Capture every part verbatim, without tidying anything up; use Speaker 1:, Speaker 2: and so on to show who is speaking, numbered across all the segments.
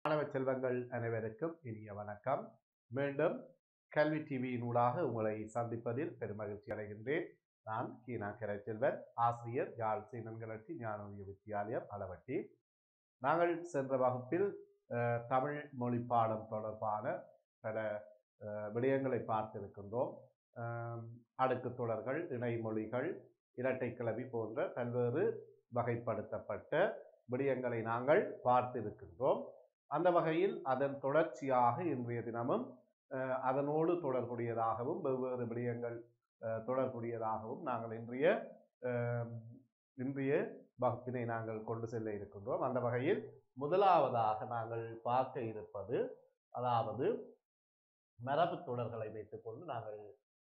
Speaker 1: மாணவ செல்வங்கள் அனைவருக்கும் இனிய வணக்கம். மீண்டும் கல்வி டிவியினூடாக உங்களை சந்திப்பதில் பெருமகிழ்ச்சி அடைகின்றேன். நான் கீனா கரைச்செல்வன், ஆசிரியர், யாழ் சீனன்களட்டி ஞானோதய வித்தியாலயம் அளவட்டி. நாங்கள் சென்ற வகுப்பில் தமிழ் மொழி பாடம் தொடர்பான பல விடயங்களை பார்த்திருக்கின்றோம். அடுக்கு தொடர்கள், இணைமொழிகள், இரட்டை கிளவி போன்ற பல்வேறு வகைப்படுத்தப்பட்ட விடயங்களை நாங்கள் பார்த்திருக்கின்றோம். அந்த வகையில் அதன் தொடர்ச்சியாக இன்றைய தினமும் அதனோடு தொடர்புடையதாகவும் வெவ்வேறு விடயங்கள் தொடர்புடையதாகவும் நாங்கள் இன்றைய இன்றைய வகுப்பினை நாங்கள் கொண்டு செல்ல இருக்கின்றோம். அந்த வகையில் முதலாவதாக நாங்கள் பார்க்க இருப்பது, அதாவது மரபு தொடர்களை வைத்துக்கொண்டு நாங்கள்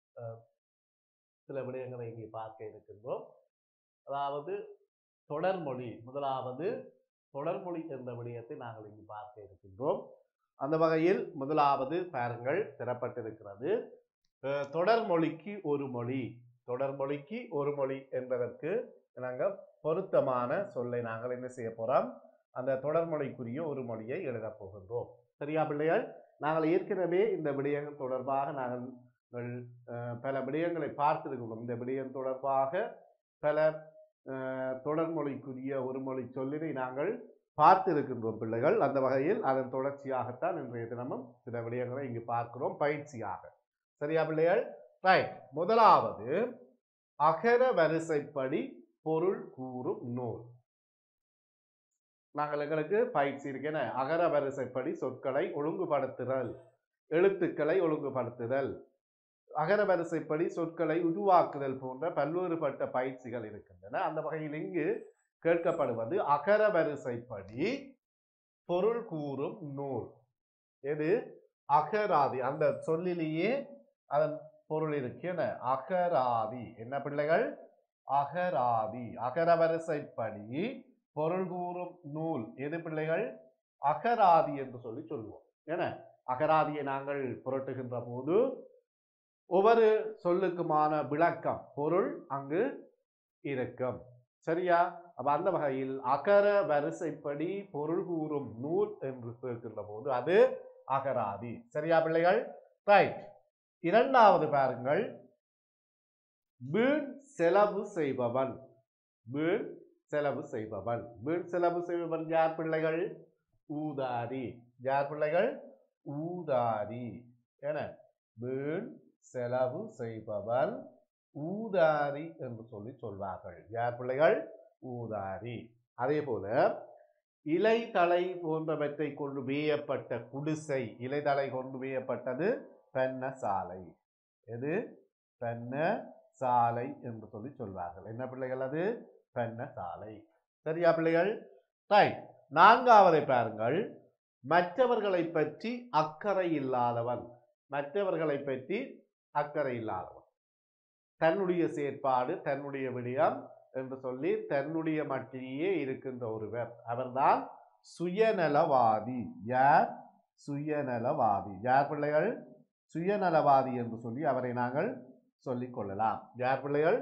Speaker 1: சில விடயங்களை இங்கே பார்க்க இருக்கின்றோம். அதாவது தொடர்மொழி, முதலாவது தொடர்மொழி என்ற விடயத்தை நாங்கள் இங்கு பார்க்க இருக்கின்றோம். அந்த வகையில் முதலாவது பாருங்கள், தரப்பட்டிருக்கிறது தொடர்மொழிக்கு ஒரு மொழி. தொடர்மொழிக்கு ஒரு மொழி என்பதற்கு நாங்கள் பொருத்தமான சொல்லை நாங்கள் என்ன செய்ய போறோம், அந்த தொடர்மொழிக்குரிய ஒரு மொழியை எழுதப் போகின்றோம். சரியா பிள்ளைகள்? நாங்கள் ஏற்கனவே இந்த விடயங்கள் தொடர்பாக நாங்கள் பல விடயங்களை பார்த்திருக்கிறோம். இந்த விடயம் தொடர்பாக பல தொடர்மொழிக்குரிய ஒரு மொழி சொல்லினை நாங்கள் பார்த்திருக்கின்றோம் பிள்ளைகள். அந்த வகையில் அதன் தொடர்ச்சியாகத்தான் இன்றைய தினமும் சில விடயங்களை இங்கு பார்க்கிறோம் பயிற்சியாக. சரியா பிள்ளைகள்? ரைட். முதலாவது அகர வரிசைப்படி பொருள் கூறும் நூல். நாங்கள் எங்களுக்கு பயிற்சி இருக்கேன். அகர வரிசைப்படி சொற்களை ஒழுங்குபடுத்துதல், எழுத்துக்களை ஒழுங்குபடுத்துதல், அகர வரிசைப்படி சொற்களை உருவாக்குதல் போன்ற பல்வேறுபட்ட பயிற்சிகள் இருக்கின்றன. அந்த வகையில் இங்கு கேட்கப்படுவது அகர வரிசைப்படி பொருள் கூறும் நூல். எது? அகராதி. அந்த சொல்லிலேயே அதன் பொருள் இருக்கின்ற அகராதி. என்ன பிள்ளைகள்? அகராதி. அகர வரிசைப்படி பொருள் கூறும் நூல் எது பிள்ளைகள்? அகராதி என்று சொல்லி சொல்லுவோம். என அகராதியை நாங்கள் புரட்டுகின்ற போது ஒவ்வொரு சொல்லுக்குமான விளக்கம், பொருள் அங்கு இருக்கும். சரியா? அப்ப அந்த வகையில் அகர வரிசைப்படி பொருள் கூறும் நூல் என்று சொல்கின்ற போது அது அகராதி. சரியா பிள்ளைகள்? ரைட். இரண்டாவது பாருங்கள், வீண் செலவு செய்பவன். வீண் செலவு செய்பவன். வீண் செலவு செய்பவன் யார் பிள்ளைகள்? ஊதாரி. யார் பிள்ளைகள்? ஊதாரி. என வீண் செலவு செய்பவன் ஊதாரி என்று சொல்லி சொல்வார்கள். யார் பிள்ளைகள்? ஊதாரி. அதே போல இலைதலை போன்றவற்றை கொண்டு வேயப்பட்ட குடிசை. இலைதலை கொண்டு வேயப்பட்டது பென்னசாலை. எது? பென்னசாலை என்று சொல்லி சொல்வார்கள். என்ன பிள்ளைகள்? அது பென்னசாலை. சரியா பிள்ளைகள்? ரைட். நான்காவதை பாருங்கள், மற்றவர்களை பற்றி அக்கறை இல்லாதவன். மற்றவர்களை பற்றி அக்கறை இல்லாதவன், தன்னுடைய செயற்பாடு, தன்னுடைய விடயம் என்று சொல்லி தன்னுடைய மட்டிலேயே இருக்கின்ற ஒருவர், அவர்தான் சுயநலவாதி. யார்? சுயநலவாதி. யார் பிள்ளைகள்? சுயநலவாதி என்று சொல்லி அவரை நாங்கள் சொல்லிக் கொள்ளலாம். யார் பிள்ளைகள்?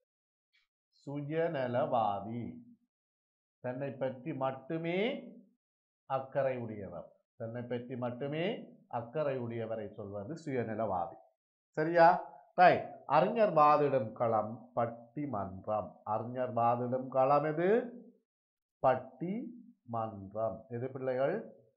Speaker 1: சுயநலவாதி. தன்னை பற்றி மட்டுமே அக்கறை உடையவர். தன்னை பற்றி மட்டுமே அக்கறை உடையவரை சொல்வது சுயநலவாதி. சரியா? ரைட். அறிஞர் வாதிடும் களம் பட்டிமன்றம். அறிஞர் வாதிடும் களம் எது? பட்டிமன்றம். எது பிள்ளைகள்?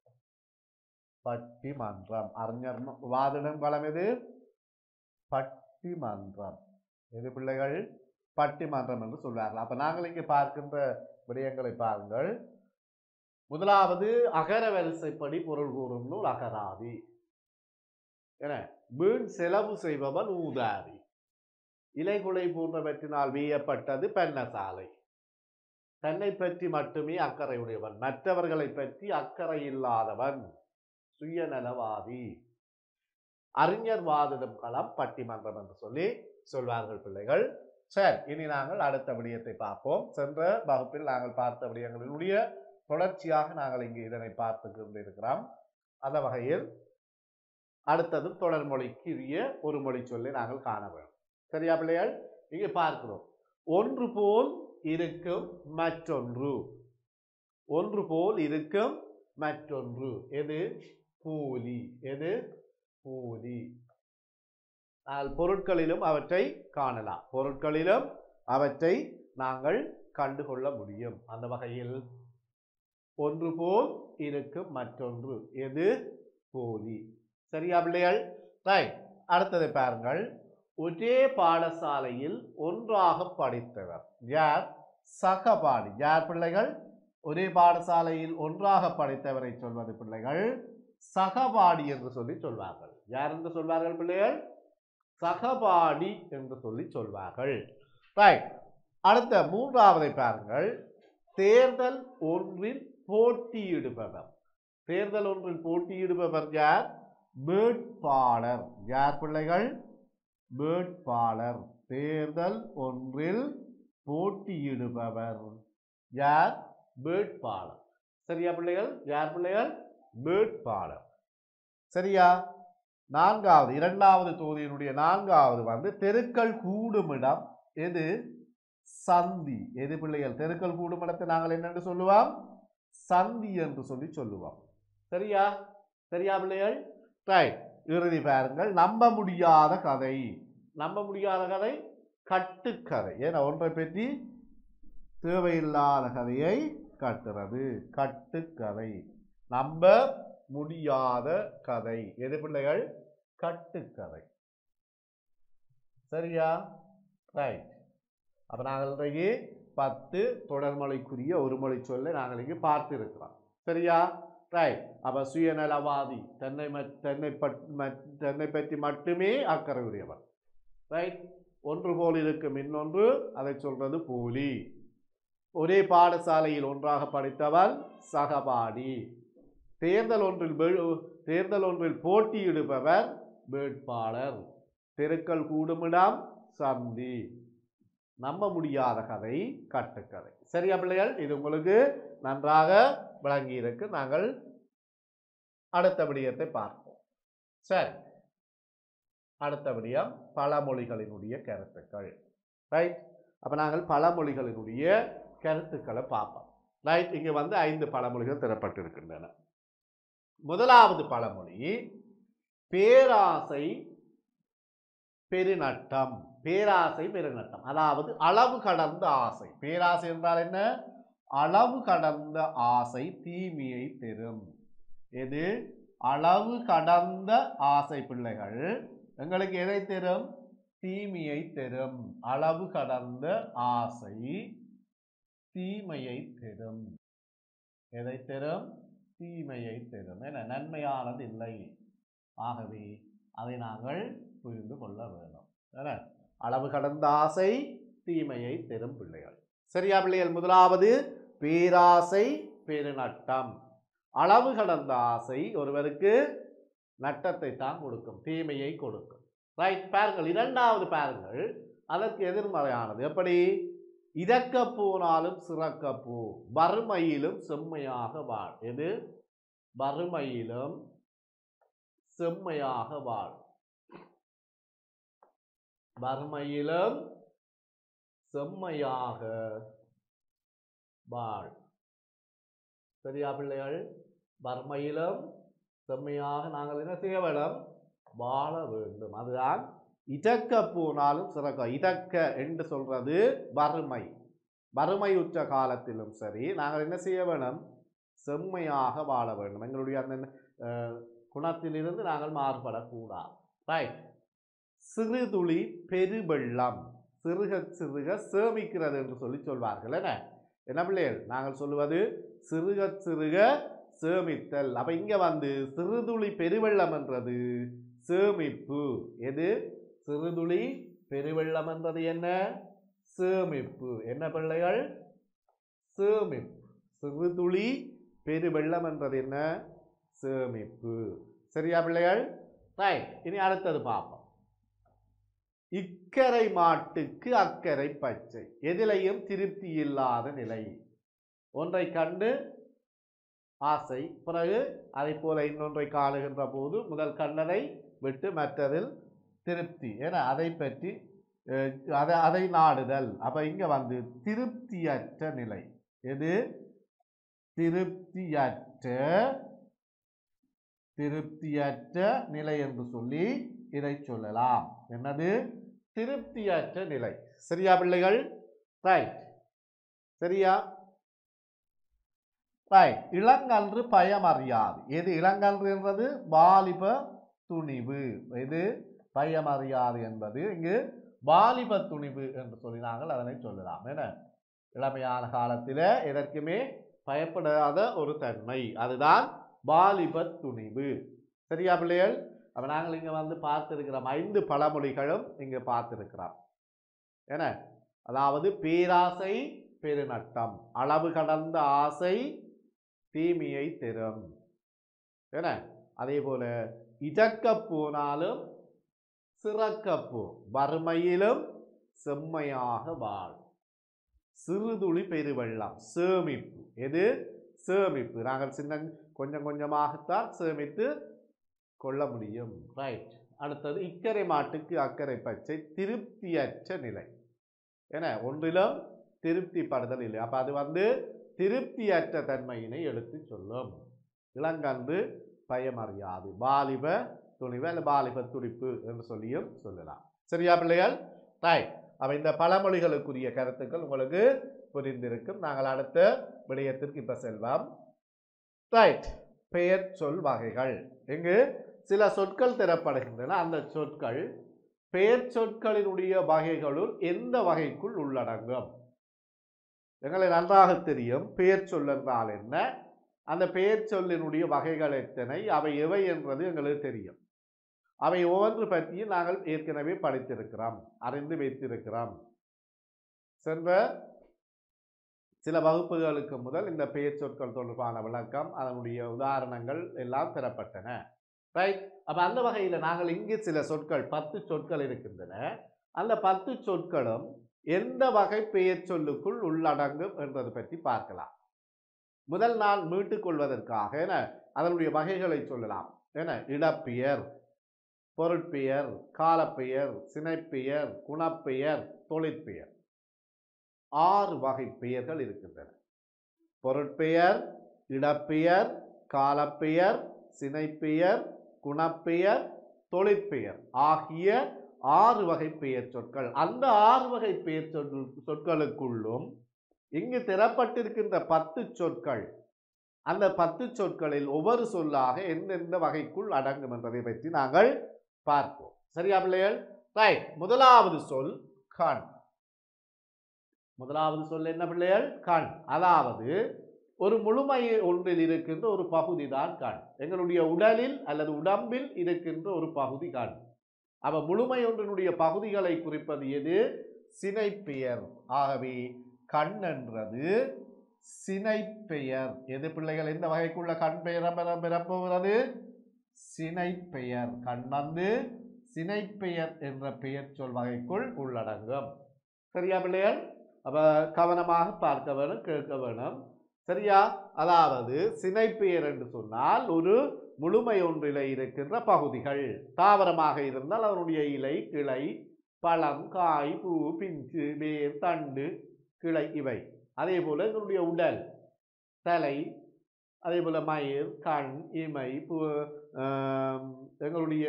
Speaker 1: பட்டிமன்றம். அறிஞர் வாதிடும் களம் எது? பட்டிமன்றம். எது பிள்ளைகள்? பட்டிமன்றம் என்று சொல்வார்கள். அப்ப நாங்கள் இங்கே பார்க்கின்ற விடயங்களை பாருங்கள். முதலாவது அகர வரிசைப்படி பொருள் கூறும் நூல் அகராதி. என வீண் செலவு செய்பவன் ஊதாரி. இலைகுலை போன்றவற்றினால் வீயப்பட்டது பென்னசாலை. தன்னை பற்றி மட்டுமே அக்கறை உடையவன், மற்றவர்களை பற்றி அக்கறை இல்லாதவன் சுயநலவாதி. அறிஞர் வாதிடும் களம் பட்டிமன்றம் என்று சொல்லி சொல்வார்கள் பிள்ளைகள். சரி, இனி நாங்கள் அடுத்த விடயத்தை பார்ப்போம். சென்ற வகுப்பில் நாங்கள் பார்த்த விடயங்களினுடைய தொடர்ச்சியாக நாங்கள் இங்கு இதனை பார்த்து கொண்டிருக்கிறோம். அந்த வகையில் அடுத்தது தொடர்மொழிக்குரிய ஒரு மொழி சொல்லி நாங்கள் காண வேண்டும். சரியா பிள்ளைகள்? இங்கே பார்க்கிறோம், ஒன்று போல் இருக்கும் மற்றொன்று. ஒன்று போல் இருக்கும் மற்றொன்று எது போலி எது போலி பொருட்களிலும் அவற்றை காணலாம் பொருட்களிலும் அவற்றை நாங்கள் கண்டுகொள்ள முடியும் அந்த வகையில் ஒன்று போல் இருக்கும் மற்றொன்று எது போலி சரியா பிள்ளைகள் ரைட் அடுத்ததை பாருங்கள் ஒரே பாடசாலையில் ஒன்றாக படித்தவர் யார் சகபாடி யார் பிள்ளைகள் ஒரே பாடசாலையில் ஒன்றாக படித்தவரை சொல்வது பிள்ளைகள் சகபாடி என்று சொல்லி சொல்வார்கள் யார் என்று சொல்வார்கள் பிள்ளைகள் சகபாடி என்று சொல்லி சொல்வார்கள் ரைட் அடுத்த மூன்றாவதை பாருங்கள் தேர்தல் ஒன்றில் போட்டியிடுபவர் தேர்தல் ஒன்றில் போட்டியிடுபவர் யார் வேட்பாளர் யார் பிள்ளைகள் வேட்பாளர் தேர்தல் ஒன்றில் போட்டியிடுபவர் யார் வேட்பாளர் சரியா பிள்ளைகள் யார் பிள்ளைகள் வேட்பாளர் சரியா நான்காவது இரண்டாவது தொகுதியினுடைய நான்காவது வந்து தெருக்கள் கூடுமிடம் எது சந்தி எது பிள்ளைகள் தெருக்கள் கூடுமிடத்தை நாங்கள் என்னென்று சொல்லுவோம் சந்தி என்று சொல்லி சொல்லுவோம் சரியா சரியா பிள்ளைகள் ரைட் இறுதி பாருங்கள் நம்ப முடியாத கதை நம்ப முடியாத கதை கட்டுக்கதை ஏன்னா ஒன்றை பற்றி தேவையில்லாத கதையை கட்டுறது கட்டுக்கதை நம்ப முடியாத கதை எது பிள்ளைகள் கட்டுக்கதை சரியா ரைட் அப்ப நாங்கள் இன்றைக்கு பத்து தொடர்மொழிக்குரிய ஒரு மொழி சொல்ல நாங்கள் இங்கு பார்த்து இருக்கிறோம் சரியா ரைட் அப்ப சுயநலவாதி தன்னை தன்னை தன்னை பற்றி மட்டுமே அக்கறை உடையவர் ரைட் ஒன்று போல் இருக்கும் இன்னொன்று அதை சொல்றது போலி ஒரே பாடசாலையில் ஒன்றாக படித்தவன் சகபாடி தேர்தல் ஒன்றில் தேர்தல் ஒன்றில் போட்டியிடுபவர் வேட்பாளர் தெருக்கள் கூடுமிடம் சந்தி நம்ப முடியாத கதை கட்டுக்கதை சரியா பிள்ளைகள் இது உங்களுக்கு நன்றாக விளங்கி இருக்கு நாங்கள் அடுத்த விடயத்தை பார்ப்போம் சரி அடுத்த விடயம் பழமொழிகளினுடைய கருத்துக்கள் ரைட் அப்ப நாங்கள் பழமொழிகளினுடைய கருத்துக்களை பார்ப்போம் ரைட் இங்க வந்து ஐந்து பழமொழிகள் தரப்பட்டிருக்கின்றன முதலாவது பழமொழி பேராசை பெருநட்டம் பேராசை பெருநட்டம் அதாவது அளவு கடந்த ஆசை பேராசை என்றால் என்ன அளவு கடந்த ஆசை தீமையை தரும் எது அளவு கடந்த ஆசை பிள்ளைகள் எங்களுக்கு எதை தரும் தீமையை தரும் அளவு கடந்த ஆசை தீமையை தரும் எதை தரும் தீமையை தரும் என நன்மையானது இல்லை ஆகவே அதை நாங்கள் புரிந்து கொள்ள வேண்டும் அளவு கடந்த ஆசை தீமையை தரும் பிள்ளைகள் சரியா பிள்ளைகள் முதலாவது பேராசை பெருநட்டம் அளவு கடந்த ஆசை ஒருவருக்கு நட்டத்தை தான் கொடுக்கும் தீமையை கொடுக்கும் ரைட் பாருங்கள் இரண்டாவது பாருங்கள் அதற்கு எதிர்மறையானது எப்படி இதக்க போனாலும் சிறக்க போ வறுமையிலும் செம்மையாக வாழ் எது வறுமையிலும் செம்மையாக வாழ் வறுமையிலும் செம்மையாக வாழ் சரியா பிள்ளைகள் வறுமையிலும் செம்மையாக நாங்கள் என்ன செய்ய வேண்டும் வாழ வேண்டும் அதுதான் இதக்க போனாலும் சிறக்க இதக்க என்று சொல்றது வறுமை வறுமையுற்ற காலத்திலும் சரி நாங்கள் என்ன செய்ய வேண்டும் செம்மையாக வாழ வேண்டும் எங்களுடைய அந்த குணத்திலிருந்து நாங்கள் மாறுபடக்கூடாது ரைட் சிறுதுளி பெருவெள்ளம் சிறுக சிறுக சேமிக்கிறது என்று சொல்லி சொல்வார்கள் என்ன என்ன பிள்ளைகள் நாங்கள் சொல்லுவது சிறுக சிறுக சேமித்தல் அப்ப இங்க வந்து சிறுதுளி பெருவெள்ளம் என்றது சேமிப்பு எது சிறுதுளி பெருவெள்ளம் என்றது என்ன சேமிப்பு என்ன பிள்ளைகள் சேமிப்பு சிறுதுளி பெருவெள்ளம் என்றது என்ன சேமிப்பு சரியா பிள்ளைகள் ரைட் இனி அடுத்தது பார்ப்போம் இக்கரை மாட்டுக்கு அக்கறை பச்சை எதிலையும் திருப்தி இல்லாத நிலை ஒன்றை கண்டு ஆசை பிறகு அதை போல இன்னொன்றை காணுகின்ற போது முதல் கண்ணனை விட்டு மற்றதில் திருப்தி ஏன்னா அதை பற்றி அதை அதை நாடுதல் அப்ப இங்க வந்து திருப்தியற்ற நிலை எது திருப்தியற்ற திருப்தியற்ற நிலை என்று சொல்லி இதை சொல்லலாம். என்னது? திருப்தியற்ற நிலை. சரியா பிள்ளைகள்? ரைட். சரியா? ரைட். இளங்கன்று பயம் அறியாது. எது இளங்கன்று என்பது? வாலிப துணிவு. இது பயம் அறியாது என்பது இங்கு வாலிப துணிவு என்று சொல்லி நாங்கள் அதனை சொல்லலாம். என்ன? இளமையான காலத்தில் எதற்குமே பயப்படாத ஒரு தன்மை, அதுதான் வாலிப துணிவு. சரியா பிள்ளைகள்? அப்ப நாங்கள் இங்க வந்து பார்த்திருக்கிறோம் ஐந்து பழமொழிகளும் இங்க பார்த்திருக்கிறோம். என்ன? அதாவது பேராசை பெருநட்டம், அளவு கடந்த ஆசை தீமையை தரும். என்ன? அதே போல இதற்க போனாலும் சிறக்கப்போ, வறுமையிலும் செம்மையாக வாழ். சிறுதுளி பெருவெள்ளம், சேமிப்பு. எது? சேமிப்பு. நாங்கள் சின்ன கொஞ்சம் கொஞ்சமாகத்தான் சேமித்து கொள்ள முடியும். ரைட். அடுத்தது இக்கரை மாட்டுக்கு அக்கறை பச்சை, திருப்தியற்ற நிலை. என்ன? ஒன்றிலும் திருப்தி படுதல் இல்லை. அப்ப அது வந்து திருப்தியற்ற தன்மையினை எடுத்து சொல்லும். இளங்கன்று பயம் அறியாது, வாலிப துணிவு அல்ல வாலிப துடிப்பு என்று சொல்லியும் சொல்லலாம். சரியா பிள்ளைகள்? ரைட். அப்ப இந்த பழமொழிகளுக்குரிய கருத்துக்கள் உங்களுக்கு புரிந்திருக்கும். நாங்கள் அடுத்த விடயத்திற்கு இப்ப செல்வோம். ரைட். பெயர் சொல் வகைகள். இங்கு சில சொற்கள் தரப்படுகின்றன. அந்த சொற்கள் பெயர் சொற்களினுடைய வகைகளுள் எந்த வகைக்குள் உள்ளடங்கும்? எங்களுக்கு நன்றாக தெரியும் பெயர் சொல் என்றால் என்ன, அந்த பெயர் சொல்லினுடைய வகைகள் எத்தனை, அவை எவை என்பது எங்களுக்கு தெரியும். அவை ஒவ்வொன்று பற்றியும் நாங்கள் ஏற்கனவே படித்திருக்கிறோம், அறிந்து வைத்திருக்கிறோம். சென்ற சில வகுப்புகளுக்கு முதல் இந்த பெயர் சொற்கள் தொடர்பான விளக்கம், அதனுடைய உதாரணங்கள் எல்லாம் தரப்பட்டன. ரைட். அப்ப அந்த வகையில் நாங்கள் இங்கு சில சொற்கள், பத்து சொற்கள் இருக்கின்றன. அந்த பத்து சொற்களும் எந்த வகை பெயர் சொல்லுக்குள் உள்ளடங்கும் என்பது பற்றி பார்க்கலாம். முதல் நாள் மீட்டுக் கொள்வதற்காக என அதனுடைய வகைகளை சொல்லலாம். என இடப்பெயர், பொருட்பெயர், காலப்பெயர், சினைப்பெயர், குணப்பெயர், தொழிற்பெயர். ஆறு வகை பெயர்கள் இருக்கின்றன. பொருட்பெயர், இடப்பெயர், காலப்பெயர், சினைப்பெயர், குணப்பெயர், தொழிற்பெயர் ஆகிய ஆறு வகை பெயர் சொற்கள். அந்த ஆறு வகை பெயர் சொற்களுக்குள்ளும் இங்கு தரப்பட்டிருக்கின்ற பத்து சொற்கள், அந்த பத்து சொற்களில் ஒவ்வொரு சொல்லாக எந்தெந்த வகைக்குள் அடங்கும் என்பதை பற்றி நாங்கள் பார்ப்போம். சரியா பிள்ளைகள்? ரைட். முதலாவது சொல் கண். முதலாவது சொல் என்ன பிள்ளைகள்? கண். அதாவது ஒரு முழுமை ஒன்றில் இருக்கின்ற ஒரு பகுதி தான் கண். எங்களுடைய உடலில் அல்லது உடம்பில் இருக்கின்ற ஒரு பகுதி கண். அவ முழுமை ஒன்றினுடைய பகுதிகளை குறிப்பது எது? சினைப்பெயர். ஆகவே கண் என்றது சினைப்பெயர். எது பிள்ளைகள்? இந்த வகைக்குள்ள கண் பெயர் பெறப்போகிறது சினைப்பெயர். கண் வந்து சினைப்பெயர் என்ற பெயர் சொல் வகைக்குள் உள்ளடங்கும். சரியா பிள்ளைகள்? அப்ப கவனமாக பார்க்க வேணும், கேட்க வேணும். சரியா? அதாவது சினைப்பெயர் என்று சொன்னால் ஒரு முழுமை ஒன்றிலே இருக்கின்ற பகுதிகள். தாவரமாக இருந்தால் அதனுடைய இலை, கிளை, பழம், காய், பூ, பிஞ்சு, வேர், தண்டு, கிளை இவை. அதே போல எங்களுடைய உடல், தலை, அதே போல மயிர், கண், இமை, எங்களுடைய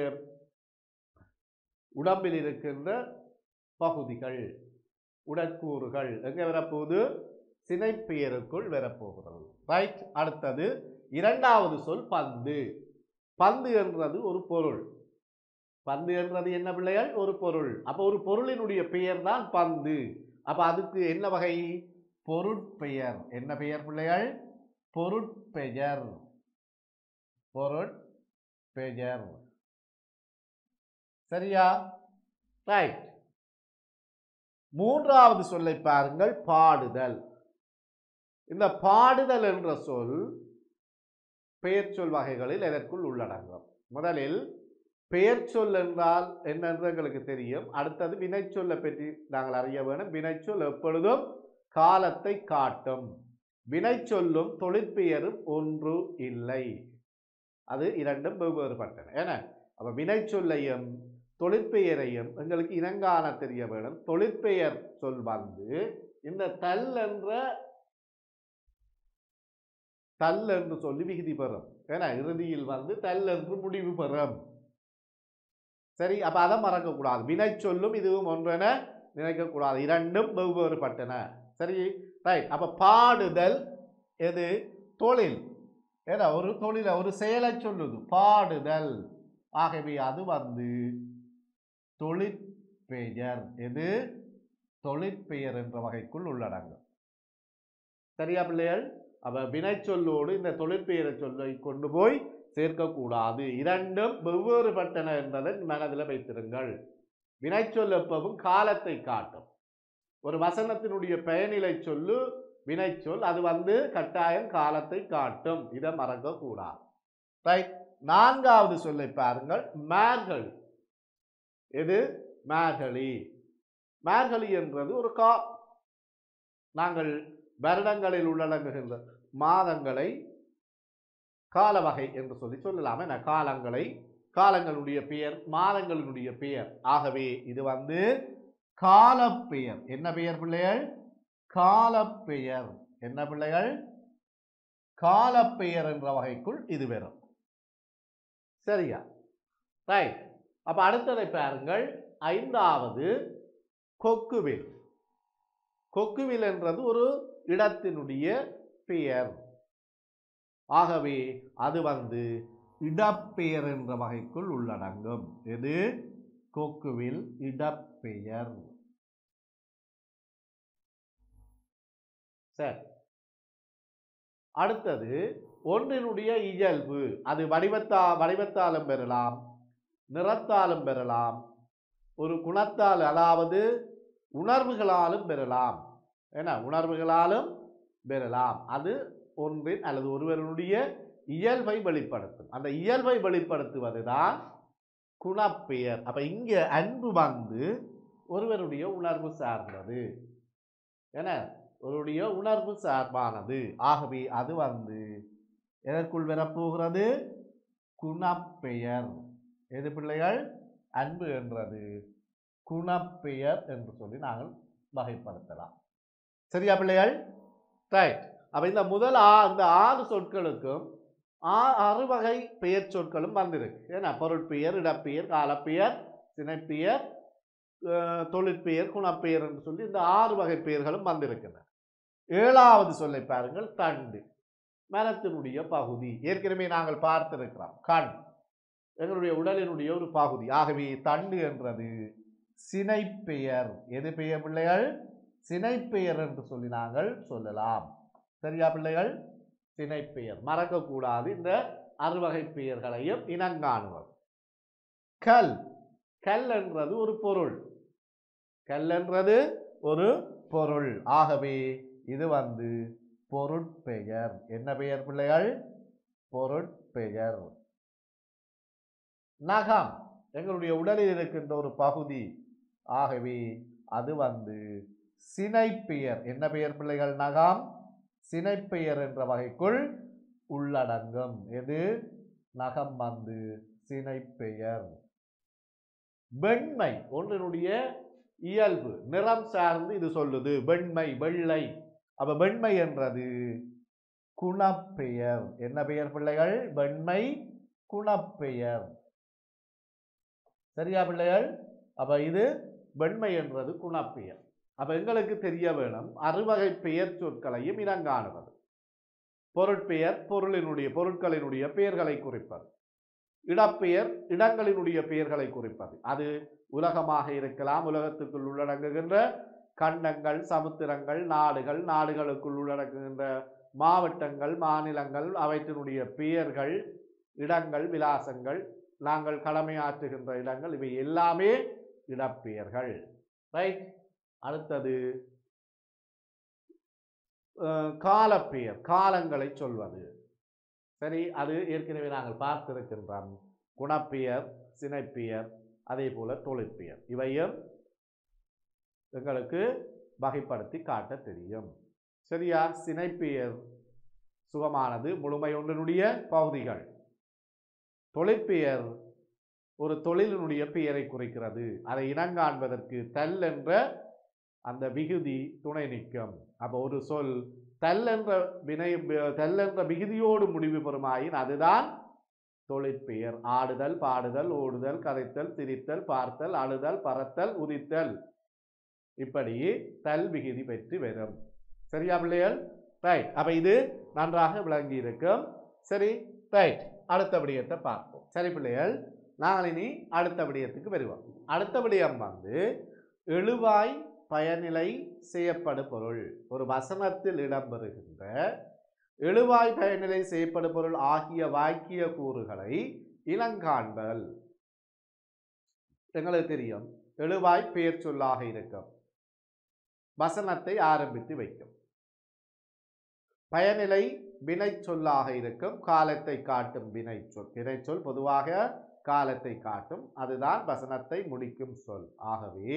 Speaker 1: உடம்பில் இருக்கின்ற பகுதிகள், உடற்கூறுகள் எங்கே வரப்போகுது? சினைப்பெயருக்குள் வரப்போகிறது. ரைட். அடுத்தது இரண்டாவது சொல் பந்து. பந்து என்றது ஒரு பொருள். பந்து என்றது என்ன பிள்ளைகள்? ஒரு பொருள். அப்ப ஒரு பொருளினுடைய பெயர் தான் பந்து. அப்ப அதுக்கு என்ன வகை? பொருட்பெயர். என்ன பெயர் பிள்ளைகள்? பொருட்பெயர். பொருட்பெயர். சரியா? ரைட். மூன்றாவது சொல்லை பாருங்கள், பாடுதல். இந்த பாடுதல் என்ற சொல் பெயர் சொல் வகைகளில் எதற்குள் உள்ளடங்கும்? முதலில் பெயர் சொல் என்றால் என்னென்று எங்களுக்கு தெரியும். அடுத்தது வினைச்சொல்லை பற்றி நாங்கள் அறிய வேண்டும். வினைச்சொல் எப்பொழுதும் காலத்தை காட்டும். வினைச்சொல்லும் தொழிற்பெயரும் ஒன்று இல்லை, அது இரண்டும் வெவ்வேறுபட்டன. ஏன்னா அப்ப வினைச்சொல்லையும் தொழிற்பெயரையும் எங்களுக்கு இனங்காண தெரிய வேண்டும். தொழிற்பெயர் சொல் வந்து இந்த தல் என்ற தல் என்று சொல்லி விகுதி பெறும். ஏன்னா இறுதியில் வந்து தல் என்று முடிவு பெறும். சரி, அப்ப அதை மறக்க கூடாது. வினை சொல்லும் இதுவும் ஒன்றென நினைக்க கூடாது. இரண்டும் வெவ்வேறுபட்டன. சரி, ரைட். அப்ப பாடுதல் எது? தொழில். ஏன்னா ஒரு தொழில ஒரு செயலை சொல்லுது பாடுதல். ஆகவே அது வந்து தொழிற்பெயர். எது? தொழிற்பெயர் என்ற வகைக்குள் உள்ளடங்கும். சரியா பிள்ளைகள்? அப்ப வினை சொல்லோடு இந்த தொழிற்பெயரை சொல்லை கொண்டு போய் சேர்க்கக்கூடாது. இரண்டும் வெவ்வேறுபட்டன என்பதை மனதில் வைத்திருங்கள். வினை சொல் எப்பவும் காலத்தை காட்டும். ஒரு வசனத்தினுடைய பெயர்நிலை சொல்லு வினை சொல், அது வந்து கட்டாயம் காலத்தை காட்டும். இதை மறக்க கூடாது. ரைட். நான்காவது சொல்லை பாருங்கள், மார்கழி. எது? மார்கழி. மார்கழி என்றது ஒரு கா நாங்கள் வருடங்களில் உள்ளடங்குகின்ற மாதங்களை கால வகை என்று சொல்லி சொல்லலாம். என காலங்களை காலங்களுடைய பெயர், மாதங்களினுடைய பெயர். ஆகவே இது வந்து காலப்பெயர். என்ன பெயர் பிள்ளைகள்? காலப்பெயர். என்ன பிள்ளைகள்? காலப்பெயர் என்ற வகைக்குள் இது வரும். சரியா? ரைட். அப்ப அடுத்ததை பாருங்கள், ஐந்தாவது கொக்குவில். கொக்குவில் என்றது ஒரு இடத்தினுடைய பெயர். ஆகவே அது வந்து இடப்பெயர் என்ற வகைக்குள் உள்ளடங்கும். எது? கொக்குவில் இடப்பெயர். சரி, அடுத்தது ஒன்றினுடைய இயல்பு. அது வடிவத்தா வடிவத்தாலும் பெறலாம், நிறத்தாலும் பெறலாம், ஒரு குணத்தால் அதாவது உணர்வுகளாலும் பெறலாம். ஏன்னா உணர்வுகளாலும் பெறலாம். அது ஒன்றின் அல்லது ஒருவருடைய இயல்பை வெளிப்படுத்தும். அந்த இயல்பை வெளிப்படுத்துவதுதான் குணப்பெயர். அப்ப இங்க அன்பு வந்து ஒருவருடைய உணர்வு சார்ந்தது. ஏன்னா ஒருவருடைய உணர்வு சார்பானது. ஆகவே அது வந்து எதற்குள் வரப்போகிறது? குணப்பெயர். எது பிள்ளைகள்? அன்பு என்றது குணப்பெயர் என்று சொல்லி நாங்கள் வகைப்படுத்தலாம். சரியா பிள்ளைகள்? ரைட். அப்ப இந்த முதல் இந்த ஆறு சொற்களுக்கும் ஆறு வகை பெயர் சொற்களும் வந்திருக்கு. ஏன்னா பொருட்பெயர், இடப்பெயர், காலப்பெயர், சினைப்பெயர், தொழிற்பெயர், குணப்பெயர் என்று சொல்லி இந்த ஆறு வகை பெயர்களும் வந்திருக்கின்றன. ஏழாவது சொல்லை பாருங்கள், தண்டு. மரத்தினுடைய பகுதி. ஏற்கனவே நாங்கள் பார்த்திருக்கிறோம். கண் எங்களுடைய உடலினுடைய ஒரு பகுதி. ஆகவே தண்டு என்றது சினைப்பெயர். எது பெயர் பிள்ளைகள்? சினைப்பெயர் என்று சொல்லி நாங்கள் சொல்லலாம். சரியா பிள்ளைகள்? சினைப்பெயர். மறக்கக்கூடாது இந்த அறுவகை பெயர்களையும் இனங்காணுவது. கல். கல் என்றது ஒரு பொருள். கல் என்றது ஒரு பொருள். ஆகவே இது வந்து பொருட்பெயர். என்ன பெயர் பிள்ளைகள்? பொருட்பெயர். நகம் எங்களுடைய உடலில் இருக்கின்ற ஒரு பகுதி. ஆகவே அது வந்து சினைப்பெயர். என்ன பெயர் பிள்ளைகள்? நகம் சினைப்பெயர் என்ற வகைக்குள் உள்ளடங்கும். எது? நகம் வந்து சினைப்பெயர். வெண்மை ஒன்றினுடைய இயல்பு, நிறம் சார்ந்து இது சொல்லுது. வெண்மை, வெள்ளை. அப்ப வெண்மை என்றது குணப்பெயர். என்ன பெயர் பிள்ளைகள்? வெண்மை குணப்பெயர். சரியா பிள்ளைகள்? அப்ப இது வெண்மை என்றது குணப்பெயர். அப்ப எங்களுக்கு தெரிய வேணும் அறுவகை பெயர் சொற்களையும் இனங்காணுவது. பொருட்பெயர் பொருளினுடைய பொருட்களினுடைய பெயர்களை குறிப்பது. இடப்பெயர் இடங்களினுடைய பெயர்களை குறிப்பது. அது உலகமாக இருக்கலாம், உலகத்துக்குள் உள்ளடங்குகின்ற கண்டங்கள், சமுத்திரங்கள், நாடுகள், நாடுகளுக்குள் உள்ளடங்குகின்ற மாவட்டங்கள், மாநிலங்கள், அவற்றினுடைய பெயர்கள், இடங்கள், விலாசங்கள், நாங்கள் கடமையாற்றுகின்ற இடங்கள், இவை எல்லாமே இடப்பெயர்கள். ரைட். அடுத்தது காலப்பெயர். காலங்களை சொல்வது. சரி, அது ஏற்கனவே நாங்கள் பார்த்திருக்கின்றோம். குணப்பெயர், சினைப்பெயர், அதே போல தொழிற்பெயர். இவையும் எங்களுக்கு வகைப்படுத்தி காட்ட தெரியும். சரியா? சினைப்பெயர் சுகமானது, முழுமை ஒன்றினுடைய பகுதிகள். தொழிற்பெயர் ஒரு தொழிலினுடைய பெயரை குறிக்கிறது. அதை இனங்காண்பதற்கு தல் என்ற அந்த விகுதி துணை நிற்கும். அப்போ ஒரு சொல் தல் என்ற வினை தல் என்ற விகுதியோடு முடிவு பெறுமாயின் அதுதான் தொழிற்பெயர். ஆடுதல், பாடுதல், ஓடுதல், கதைத்தல், சிரித்தல், பார்த்தல், அழுதல், பறத்தல், உதித்தல், இப்படி தல் விகுதி பெற்று வரும். சரியா பிள்ளைகள்? ரைட். அப்ப இது நன்றாக விளங்கி இருக்கும். சரி, ரைட். அடுத்த விடயத்தை பார்ப்போம். சரி பிள்ளைகள், நாங்கள் இனி அடுத்த விடயத்துக்கு வருவோம். அடுத்த விடயம் வந்து எழுவாய் பயனிலை செய்யப்படு பொருள். ஒரு வசனத்தில் இடம்பெறுகின்ற எழுவாய் பயனிலை செய்யப்படு பொருள் ஆகிய வாக்கிய கூறுகளை இனங்காண்பல். எங்களுக்கு தெரியும், எழுவாய் பெயர் சொல்லாக இருக்கும், வசனத்தை ஆரம்பித்து வைக்கும். பயனிலை வினை சொல்லாக இருக்கும், காலத்தை காட்டும் வினை சொல். வினை சொல் பொதுவாக காலத்தை காட்டும், அதுதான் வசனத்தை முடிக்கும் சொல். ஆகவே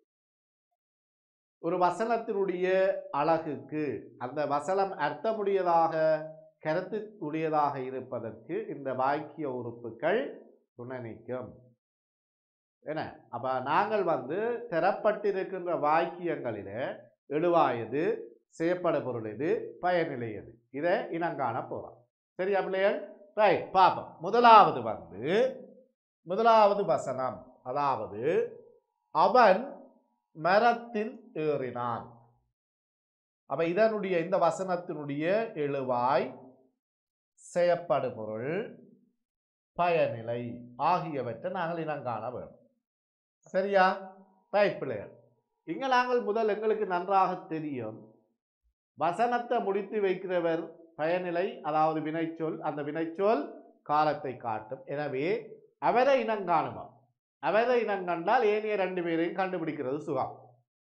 Speaker 1: ஒரு வசனத்தினுடைய அழகுக்கு, அந்த வசனம் அர்த்தமுடையதாக கருத்து உடையதாக இருப்பதற்கு இந்த வாக்கிய உறுப்புகள் துணை நிற்கும். என்ன, அப்ப நாங்கள் வந்து தரப்பட்டிருக்கின்ற வாக்கியங்களில எழுவாயது, செய்யப்பட பொருள் எது, பயனிலை எது, இதை இனங்காண போறோம். சரியா பிள்ளைகள்? ரைட், பாப்போம். முதலாவது வந்து முதலாவது வசனம், அதாவது அவன் மரத்தில் ஏறினான். அப்ப இதனுடைய இந்த வசனத்தினுடைய எழுவாய், செய்யப்படு பொருள், பயனிலை ஆகியவற்றை நாங்கள் இனங்காண வேண்டும். சரியா? ரைட் பிள்ளைகள், இங்க நாங்கள் முதல் எங்களுக்கு நன்றாக தெரியும், வசனத்தை முடித்து வைக்கிறவர் பயனிலை, அதாவது வினைச்சொல். அந்த வினைச்சொல் காலத்தை காட்டும். எனவே அவரை இனங்காணுமா, அவரை இனங்கண்டால் ஏனைய ரெண்டு பேரையும் கண்டுபிடிக்கிறது சுகம்.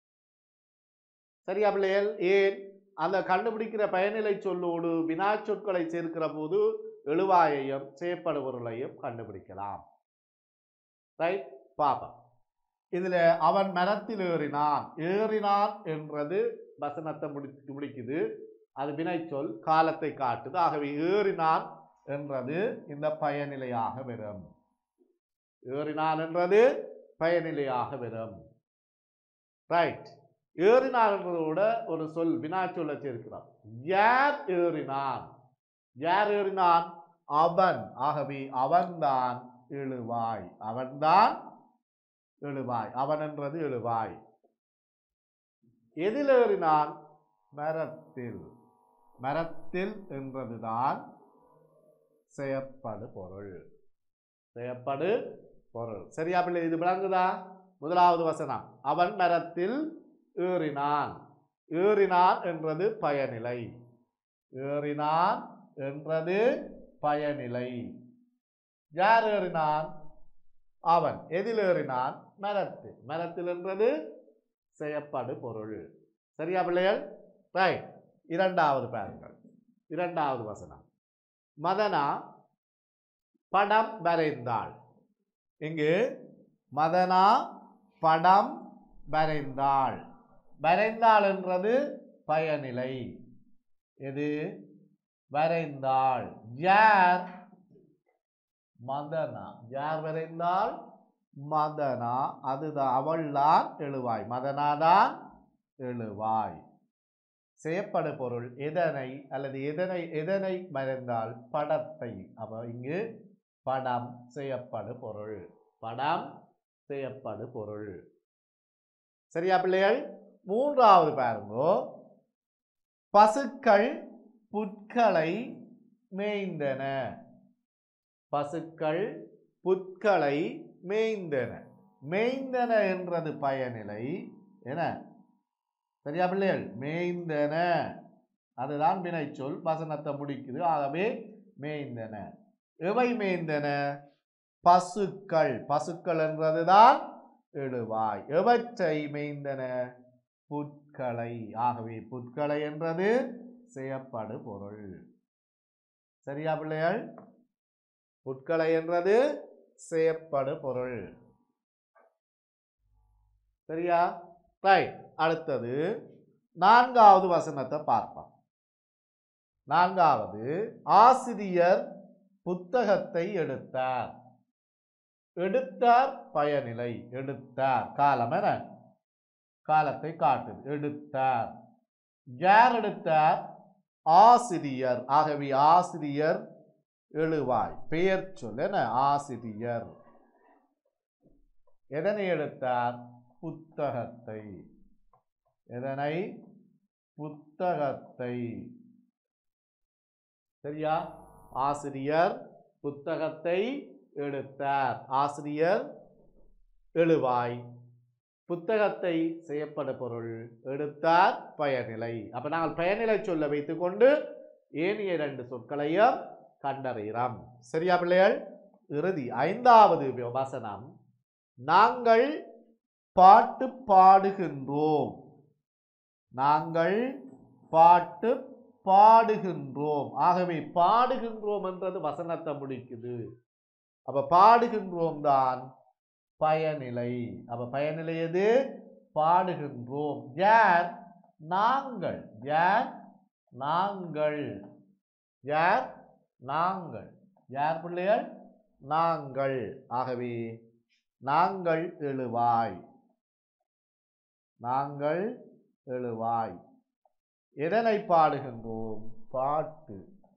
Speaker 1: சரியா பிள்ளைகள்? ஏன், அந்த கண்டுபிடிக்கிற பயனிலை சொல்லோடு வினா சொற்களை சேர்க்கிற போது எழுவாயையும் செய்யப்படு பொருளையும் கண்டுபிடிக்கலாம். ரைட், பாப்பா. இதுல அவன் மரத்தில் ஏறினான். ஏறினான் என்றது வசனத்தை முடித்து முடிக்குது, அது வினைச்சொல், காலத்தை காட்டுது. ஆகவே ஏறினான் என்றது இந்த பயனிலையாக வரும். ஏறினான் என்றது பயனிலையாக வரும். ரைட். ஏறினான் என்றதோட ஒரு சொல் வினா சொல்ல சேர்க்கிறோம். யார் ஏறினான்? யார் ஏறினான்? அவன். ஆகவே அவன்தான் எழுவாய். அவன்தான் எழுவாய். அவன் என்றது எழுவாய். எதில் ஏறினான்? மரத்தில். மரத்தில் என்றதுதான் செய்யப்படு பொருள். செய்யப்படு பொருள். சரியா பிள்ளை? இது விளங்குதா? முதலாவது வசனம், அவன் மரத்தில் ஏறினான். ஏறினான் என்றது பயனிலை. ஏறினான் என்றது பயனிலை. யார் ஏறினான்? அவன். எதில் ஏறினான்? மரத்தில். மரத்தில் என்றது செய்யப்படு பொருள். சரியா பிள்ளைகள்? ரைட். இரண்டாவது பாருங்கள். இரண்டாவது வசனம், மதனா படம் வரைந்தாள். இங்கு மதனா படம் வரைந்தாள். வரைந்தாள் என்றது பயனிலை. எது? வரைந்தாள். யார்? மதனா. யார் வரைந்தாள்? மதனா. அதுதான், அவள்தான் எழுவாய். மதனாதான் எழுவாய். செய்யப்படு பொருள் எதனை அல்லது எதனை எதனை வரைந்தால்? படத்தை. அப்ப இங்கு படம் செய்யப்படு பொருள். படம் செய்யப்படு பொருள். சரியா பிள்ளைகள்? மூன்றாவது பாருங்கோ, பசுக்கள் புற்களை மேய்ந்தன. பசுக்கள் புற்களை மேய்ந்தன. மேய்ந்தன என்றது பயனிலை. என சரியா பிள்ளைகள்? மேய்ந்தன அதுதான் வினைச்சொல், வசனத்தை முடிக்குது. ஆகவே மேய்ந்தன. எவை மேய்ந்தன? பசுக்கள். பசுக்கள் என்றதுதான் எழுவாய். எவற்றை மேய்ந்தன? புற்களை. ஆகவே புற்களை என்றது செய்யப்படு பொருள். சரியா பிள்ளைகள்? புற்களை என்றது செய்யப்படு பொருள். சரியா? ரைட். அடுத்தது நான்காவது வசனத்தை பார்ப்போம். நான்காவது, ஆசிரியர் புத்தகத்தை எடுத்தார். எடுத்தார் பயனிலை. எடுத்தார் காலம். என காலத்தை காட்டுது. எடுத்தார். யார் எடுத்தார்? ஆசிரியர். ஆகவே ஆசிரியர் எழுவாய். பெயர் சொல் என்ன? ஆசிரியர். எதனை எடுத்தார்? புத்தகத்தை. எதனை? புத்தகத்தை. சரியா? ஆசிரியர் புத்தகத்தை எடுத்தார். ஆசிரியர் எழுவாய். புத்தகத்தை செய்யப்பட பொருள், எடுத்தார் பயனிலை. அப்ப நாங்கள் பயனிலை சொல்ல வைத்துக் கொண்டு ஏனைய இரண்டு சொற்களையும் கண்டறிகிறோம். சரியா பிள்ளைகள்? இறுதி ஐந்தாவது வசனம். நாங்கள் பாட்டு பாடுகின்றோம். நாங்கள் பாட்டு பாடுகின்றோம். ஆகவே பாடுகின்றோம் என்றது வசனத்தை முடிக்குது. அப்ப பாடுகின்றோம் தான் பயனிலை. அப்ப பயனிலை எது? பாடுகின்றோம். யார்? நாங்கள். யார்? நாங்கள். யார்? நாங்கள். யார் பிள்ளைகள்? நாங்கள். ஆகவே நாங்கள் எழுவாய். நாங்கள் எழுவாய். எதனை பாடுகின்றோம்? பாட்டு.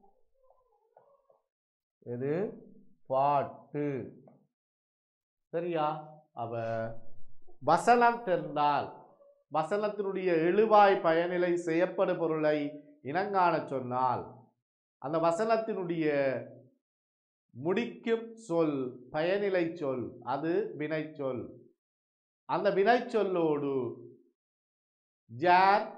Speaker 1: எது? பாட்டு. சரியா? அவ வசனம் தெரிந்தால் வசனத்தினுடைய எழுவாய் பயனிலை செய்யப்படு பொருளை இனங்காண சொன்னால் அந்த வசனத்தினுடைய முடிக்கும் சொல் பயனிலை சொல், அது வினை சொல். அந்த வினை சொல்லோடு யார்,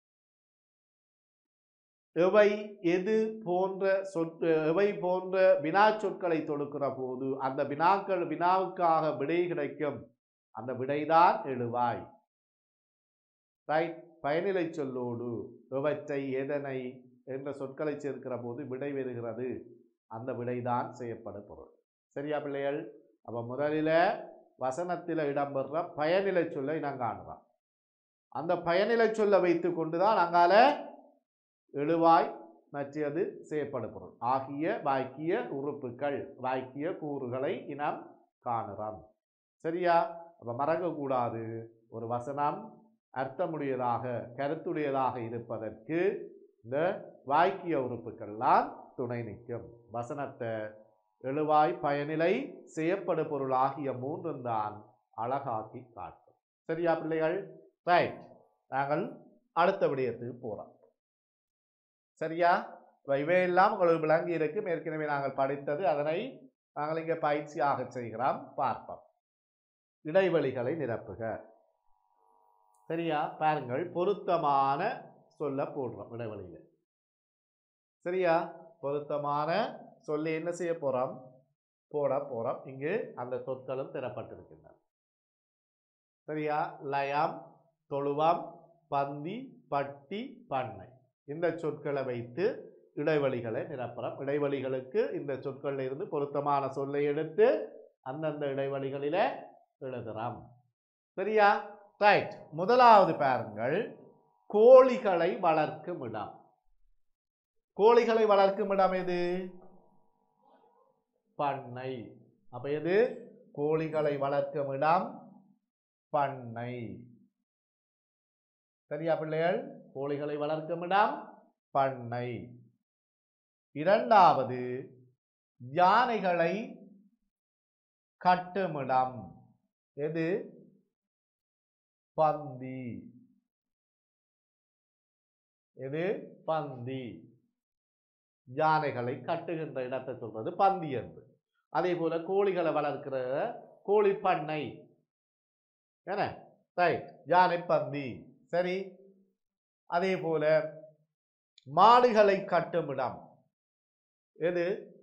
Speaker 1: எவை, எது போன்ற சொற்று எவை போன்ற வினா சொற்களை தொடுக்கிற போது அந்த வினாக்கள் வினாவுக்காக விடை கிடைக்கும். அந்த விடைதான் எழுவாய். ரைட்? பயனிலை சொல்லோடு எவற்றை, எதனை என்ற சொற்களை சேர்க்கிற போது விடை வருகிறது. அந்த விடைதான் செய்யப்படும் பொருள். சரியா பிள்ளைகள்? அப்ப முதலில வசனத்தில் இடம்பெற பயனிலை சொல்லை நாங்கள் காணுறோம். அந்த பயனிலை சொல்ல வைத்து கொண்டுதான் அங்கால எழுவாய் மற்றது செய்யப்படும் பொருள் ஆகிய வாக்கிய உறுப்புகள், வாக்கிய கூறுகளை இனம் காணுறோம். சரியா? அப்ப மறக்கக்கூடாது. ஒரு வசனம் அர்த்தமுடையதாக கருத்துடையதாக இருப்பதற்கு இந்த வாக்கிய உறுப்புகள்லாம் துணை நிற்கும். வசனத்தை எழுவாய் பயனிலை செய்யப்படு பொருள் ஆகிய மூன்றும் தான் அழகாக்கி காட்டும். சரியா பிள்ளைகள்? ரைட். நாங்கள் அடுத்த விடயத்துக்கு போறோம். சரியா? இவையெல்லாம் உங்களுக்கு விளங்கி இருக்கும். ஏற்கனவே நாங்கள் படித்தது. அதனை நாங்கள் இங்கே பயிற்சியாக செய்கிறோம். பார்ப்போம். இடைவெளிகளை நிரப்புக. சரியா? பாருங்கள், பொருத்தமான சொல்ல போடுறோம் இடைவெளியில். சரியா? பொருத்தமான சொல்லி என்ன செய்ய போறோம்? போட போறோம். இங்கு அந்த சொற்களும் தரப்பட்டிருக்கின்றன. சரியா? லயம், தொழுவம், பந்தி, பட்டி, பண்ணை இந்த சொற்களை வைத்து இடைவெளிகளை நிரப்புறோம். இடைவெளிகளுக்கு இந்த சொற்களில் இருந்து பொருத்தமான சொல்லை எடுத்து அந்தந்த இடைவெளிகளில எழுதுறோம். சரியா? ரைட். முதலாவது பாருங்கள், கோழிகளை வளர்க்கும் இடம். கோழிகளை வளர்க்கும் இடம் எது? பண்ணை. அப்ப எது? கோழிகளை வளர்க்கும் இடம் பண்ணை. சரியா பிள்ளைகள்? கோழிகளை வளர்க்கும் இடம் பண்ணை. இரண்டாவது, யானைகளை கட்டுமிடம் எது? பந்தி. எது? பந்தி. யானைகளை கட்டுகின்ற இடத்தை சொல்றது பந்தி என்று. அதே போல கோழிகளை வளர்க்கிற கோழி பண்ணை என்ன? ரைட். யானை பந்தி. சரி. அதே போல மாடுகளை கட்டுமிடம் எது?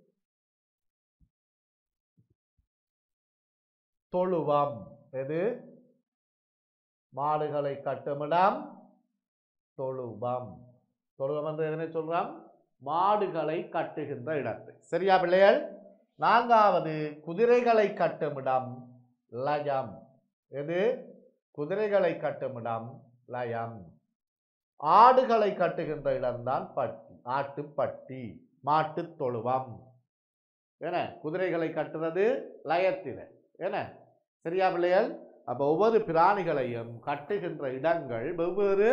Speaker 1: தொழுவம். எது? மாடுகளை கட்டுமிடம் தொழுவம். தொழுவம் என்று எதனை சொல்றோம்? மாடுகளை கட்டுகின்ற இடத்தை. சரியா பிள்ளைகள்? நான்காவது, குதிரைகளை கட்டுமிடம் லயம். எது? குதிரைகளை கட்டுமிடம் லயம். ஆடுகளை கட்டுகின்ற இடம்தான் பட்டி, ஆட்டுப்பட்டி, மாட்டு தொழுவம். என்ன? குதிரைகளை கட்டுறது லயத்தில. என்ன? சரியா பிள்ளைகள்? அப்ப ஒவ்வொரு பிராணிகளையும் கட்டுகின்ற இடங்கள் வெவ்வேறு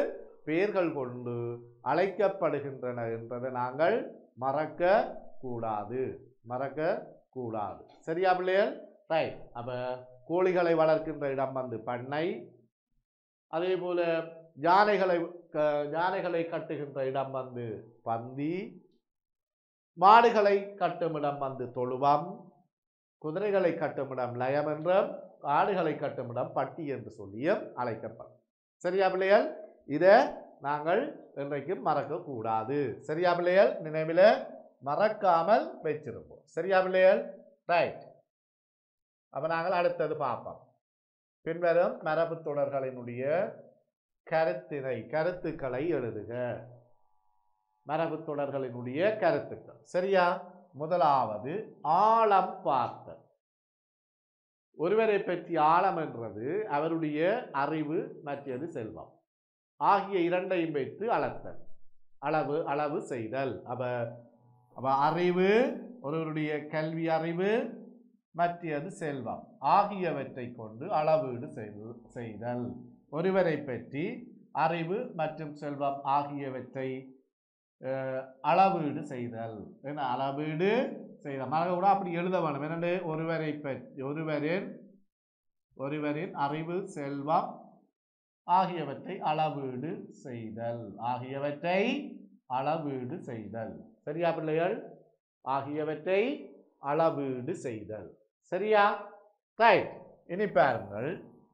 Speaker 1: பெயர்கள் கொண்டு அழைக்கப்படுகின்றன என்பதை நாங்கள் மறக்க கூடாது மறக்க கூடாது சரியா பிள்ளைகள் ரைட் அப்ப கோழிகளை வளர்க்கின்ற இடம் வந்து பண்ணை அதே போல யானைகளை யானைகளை கட்டுகின்ற இடம் வந்து பந்தி மாடுகளை கட்டும் இடம் வந்து தொழுவம் குதிரைகளை கட்டும் இடம் லயம் என்றும் ஆடுகளை கட்டும் இடம் பட்டி என்று சொல்லியும் அழைக்கப்படும் சரியா பிள்ளைகள் இதை நாங்கள் இன்றைக்கும் மறக்க கூடாது சரியா பிள்ளைகள் நினைவில் மறக்காமல் வச்சிருப்போம் சரியா பிள்ளைகள் ரைட் அப்ப நாங்கள் அடுத்தது பார்ப்போம் பின்வரும் மரபு தொடர்களினுடைய கருத்தினை கருத்துக்களை எழுதுக மரபு தொடர்களினுடைய கருத்துக்கள் சரியா முதலாவது ஆழம் பார்த்தல் ஒருவரை பற்றி ஆழம் என்றது அவருடைய அறிவு மற்றது செல்வம் ஆகிய இரண்டையும் வைத்து அளத்தல் அளவு அளவு செய்தல் அப்ப அப்ப அறிவு ஒருவருடைய கல்வி அறிவு மற்றது செல்வம் ஆகியவற்றை கொண்டு அளவீடு செய்தல் ஒருவரை பற்றி அறிவு மற்றும் செல்வம் ஆகியவற்றை அளவீடு செய்தல் என்ன அளவீடு செய்தல் மறக்க கூட அப்படி எழுத வேணும் என்னண்டு ஒருவரை பற்றி ஒருவரின் ஒருவரின் அறிவு செல்வம் ஆகியவற்றை அளவீடு செய்தல் ஆகியவற்றை அளவீடு செய்தல் சரியா பிள்ளைகள் ஆகியவற்றை அளவீடு செய்தல் சரியா ரைட் இனி பாருங்கள்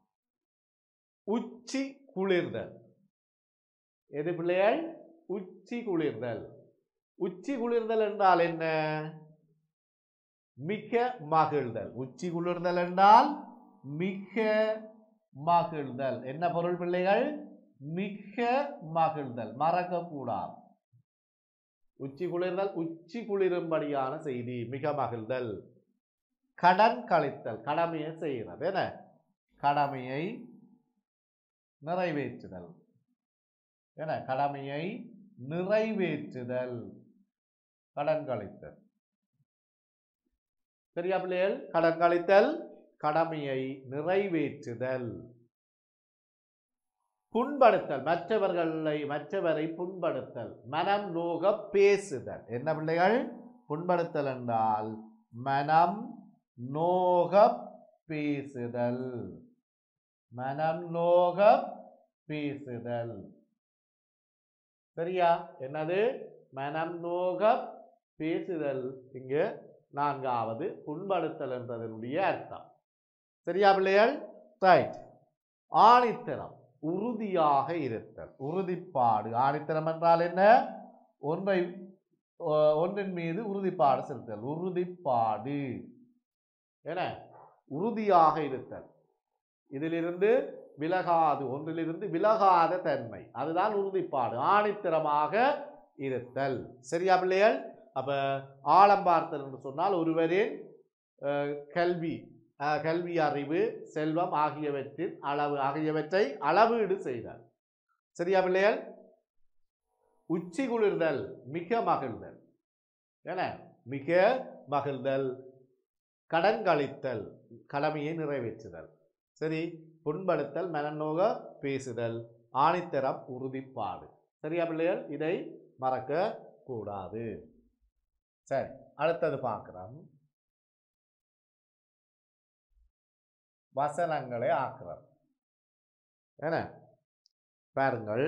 Speaker 1: உச்சி குளிர்தல் எது பிள்ளைகள் உச்சி குளிர்தல் உச்சி குளிர்தல் என்றால் என்ன மிக மகிழ்தல் உச்சி குளிர்தல் என்றால் மிக மகிழ்தல் என்ன பொருள் பிள்ளைகள் மிக மகிழ்தல் மறக்க கூடாது உச்சி குளிர்தல் உச்சி குளிரும்படியான செய்தி மிக மகிழ்தல் கடன் கழித்தல் கடமையை செய்கிறது என்ன கடமையை நிறைவேற்றுதல் என கடமையை நிறைவேற்றுதல் கடன் கழித்தல் சரியா பிள்ளைகள் கடன் கழித்தல் கடமையை நிறைவேற்றுதல் புண்படுத்தல் மற்றவர்களை மற்றவரை புண்படுத்தல் மனம் நோக பேசுதல் என்ன பிள்ளைகள் புண்படுத்தல் என்றால் மனம் நோக பேசுதல் மனம் நோக பேசுதல் சரியா என்னது மனம் நோக பேசுதல் இங்கு நான்காவது புண்படுத்தல் என்பதனுடைய அர்த்தம் சரியா பிள்ளைகள் ரைட் ஆணித்தரம் உறுதியாக இருத்தல் உறுதிப்பாடு ஆணித்தரம் என்றால் என்ன ஒன்றை ஒன்றின் மீது உறுதிப்பாடு செலுத்தல் உறுதிப்பாடு என உறுதியாக இருத்தல் இதிலிருந்து விலகாது ஒன்றிலிருந்து விலகாத தன்மை அதுதான் உறுதிப்பாடு ஆணித்தரமாக இருத்தல் சரியா பிள்ளைகள் அப்ப ஆழம் பார்த்தல் என்று சொன்னால் ஒருவரின் கல்வி கல்வி அறிவு செல்வம் ஆகியவற்றின் அளவு ஆகியவற்றை அளவீடு செய்தல் சரியா பிள்ளைகள் உச்சி குளிர்தல் மிக மகிழ்தல் என மிக மகிழ்தல் கடன் கழித்தல் கடமையை நிறைவேற்றுதல் சரி புண்படுத்தல் மனநோக பேசுதல் ஆணித்தரம் உறுதிப்பாடு சரியா பிள்ளைகள் இதை மறக்க கூடாது சரி அடுத்தது பார்க்கிறோம் வசனங்களை ஆக்குறோம் என்ன பாருங்கள்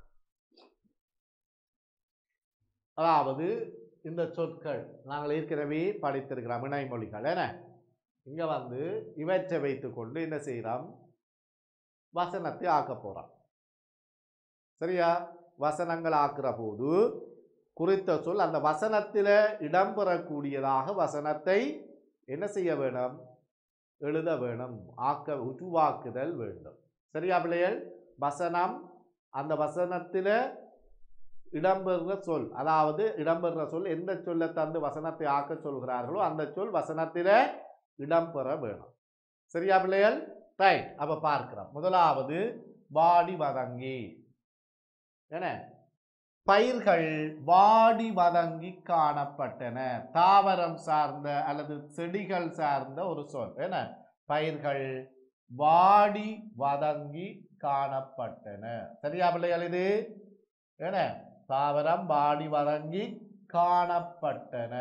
Speaker 1: அதாவது இந்த சொற்கள் நாங்கள் ஏற்கனவே படித்திருக்கிறோம் இணைமொழிகள் என்ன இங்க வந்து இவற்றை வைத்துக் கொண்டு என்ன செய்யறோம் வசனத்தை ஆக்க போறோம் சரியா வசனங்கள் ஆக்குற போது குறித்த சொல் அந்த வசனத்தில் இடம்பெறக்கூடியதாக வசனத்தை என்ன செய்ய வேணும் எழுத வேணும் ஆக்க உருவாக்குதல் வேண்டும் சரியா பிள்ளைகள் வசனம் அந்த வசனத்தில் இடம்பெறுற சொல் அதாவது இடம்பெறுற சொல் எந்த சொல்லை தந்து வசனத்தை ஆக்க சொல்கிறார்களோ அந்த சொல் வசனத்தில் இடம்பெற வேணும் சரியா பிள்ளைகள் ரைட் அப்ப பார்க்கிறோம் முதலாவது வாடி வதங்கி என்ன பயிர்கள் வாடி வதங்கி காணப்பட்டன தாவரம் சார்ந்த அல்லது செடிகள் சார்ந்த ஒரு சொல் என்ன பயிர்கள் வாடி வதங்கி காணப்பட்டன. சரியா பிள்ளைகள்? இது என்ன? தாவரம் வாடி வதங்கி காணப்பட்டன.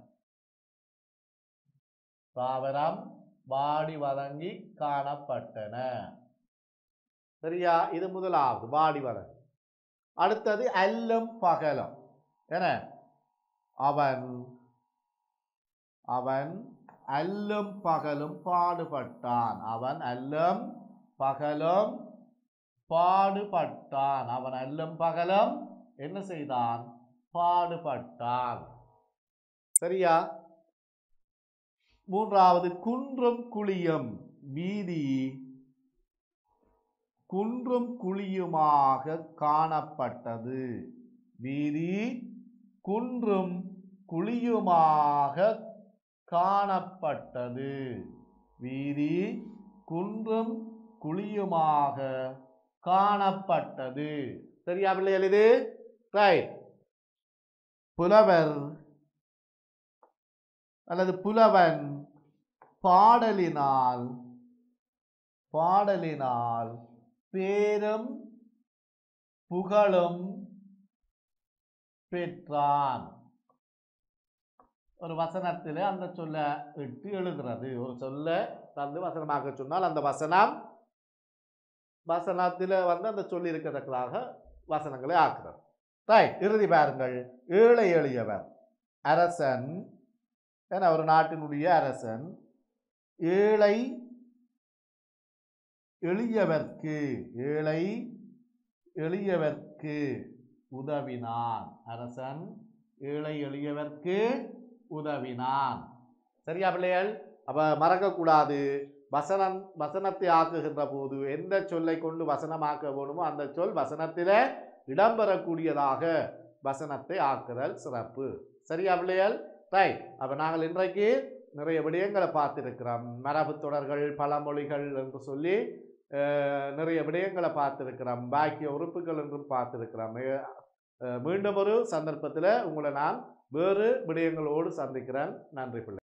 Speaker 1: தாவரம் வாடி வதங்கி காணப்பட்டன. சரியா? இது முதலாவது வாடி வதங்கி. அடுத்தது அல்லும் பகலும். என்ன? அவன் அவன் அல்லும் பகலும் பாடுபட்டான். அவன் அல்லும் பகலும் பாடுபட்டான். அவன் அல்லும் பகலும் என்ன செய்தான்? பாடுபட்டான். சரியா? மூன்றாவது குன்றும் குழியும் வீதி குன்றும் குழியுமாக காணப்பட்டது. வீதி குன்றும் குழியுமாக காணப்பட்டது. வீதி குன்றும் குழியுமாக காணப்பட்டது. சரியா பிள்ளைகள்? இது ரைட். புலவர் அல்லது புலவன் பாடலினால் பாடலினால் பேரும் புகழும் பெற்றான். ஒரு வசனத்தில் அந்த சொல்ல இட்டு எழுதுறது. ஒரு சொல்ல தந்து வசனமாக சொன்னால் அந்த வசனம் வசனத்தில் வந்து அந்த சொல்லி இருக்கிறதுக்காக வசனங்களை ஆக்குறது. ரைட். இறுதி பாருங்கள். ஏழை எளியவர் அரசன். ஏன்னா ஒரு நாட்டினுடைய அரசன் ஏழை எளியவர்க்கு ஏழை எளியவர்க்கு உதவினான். அரசன் ஏழை எளியவர்க்கு உதவினான். சரியா பிள்ளைகள்? அப்ப மறக்கக்கூடாது. வசனம் வசனத்தை ஆக்குகின்ற போது எந்த சொல்லை கொண்டு வசனமாக்க வேணுமோ அந்த சொல் வசனத்தில இடம்பெறக்கூடியதாக வசனத்தை ஆக்குதல் சிறப்பு. சரியா பிள்ளைகள்? ரைட். அப்ப நாங்கள் இன்றைக்கு நிறைய விடயங்களை பார்த்திருக்கிறோம். மரபு தொடர்கள், பழமொழிகள் என்று சொல்லி நிறைய விடயங்களை பார்த்திருக்கிறோம். பாக்கிய உறுப்புகள் என்றும் பார்த்திருக்கிறோம். மீண்டும் ஒரு சந்தர்ப்பத்தில் உங்களை நான் வேறு விடயங்களோடு சந்திக்கிறேன். நன்றி பிள்ளை.